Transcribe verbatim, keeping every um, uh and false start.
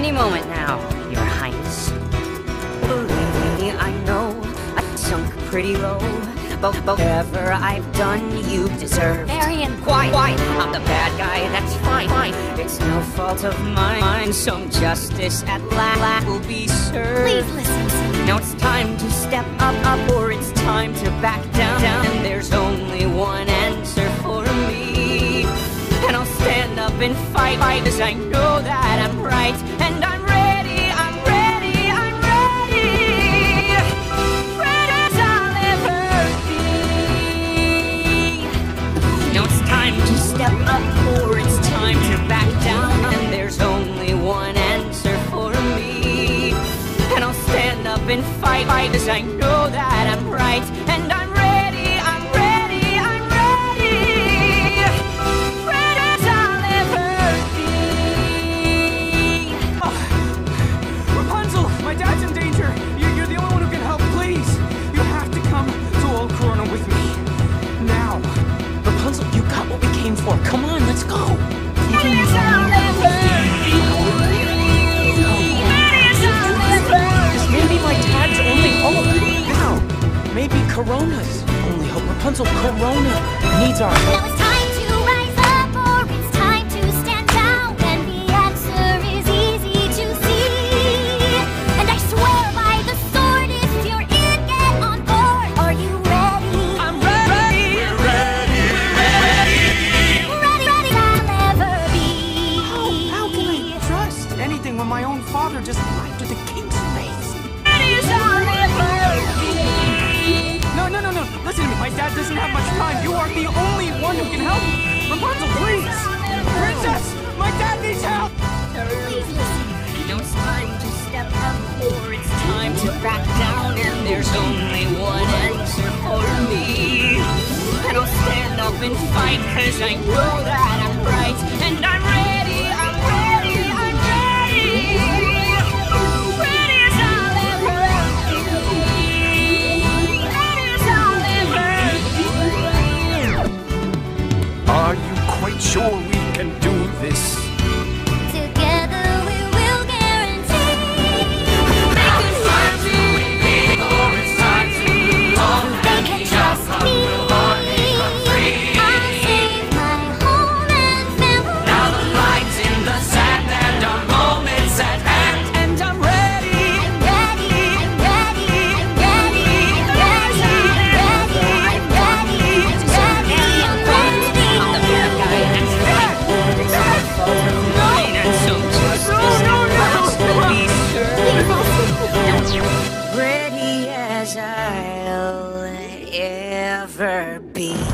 Any moment now, Your Highness. Believe me, I know I sunk pretty low, but whatever I've done, you deserve. Varian, Quiet, quiet. I'm the bad guy. That's fine, fine. It's no fault of mine. Some justice at last will be served. please listen to me. Now it's time to step up, up, or it's time to back down, down. And there's only one answer for me. And I'll stand up and fight, fight, cause I know that I'm right. And I'm ready, I'm ready, I'm ready. Ready as I'll ever be. Now it's time to step up, or it's time to back down. And there's only one answer for me. And I'll stand up and fight, fight, cause I know that I'm right. And I'm ready, I'm ready, I'm ready. Ready as I'll ever be. Oh, Rapunzel, my dad's in danger. You, you're the only one who can help, please. You have to come to Old Corona with me. Now. Rapunzel, you got what we came for. Come on, let's go. Ready as I'll ever be. Ready as I'll ever be. Maybe my dad's only hope. Now, maybe Corona's only hope. Rapunzel, Corona needs our help. Now it's time to rise up, or it's time to stand down. And the answer is easy to see. And I swear by the sword, if you're in, get on board. Are you ready? I'm ready. Ready, ready, I'll ever be. How can I trust anything when my own father just lied to the king's face? Ready as I'll ever be. No, no, no, no. Listen to me. My dad doesn't have much time. You are the only one who can help. Rapunzel, please. Princess, my dad needs help. Please listen. Now it's time to step up, or it's time to back down. And there's only one answer for me. And I'll stand up and fight, cause I know that I'm right. And I'm ready, I'm ready, I'm ready. Ready as I'll ever be. Ready as I'll ever be. Are you quite sure we can do this? Together we will guarantee. They can trust me. I'll save my home and family. Now the lights in the sand and our moments at hand. And I'm ready. I'm ready, I'm ready, I'm ready, I'm ready, I'm ready, I'm ready, I'm ready, I'm I'm the bad guy, that's right. It's no fault of mine, and some justice must be served. Ready as I'll ever be.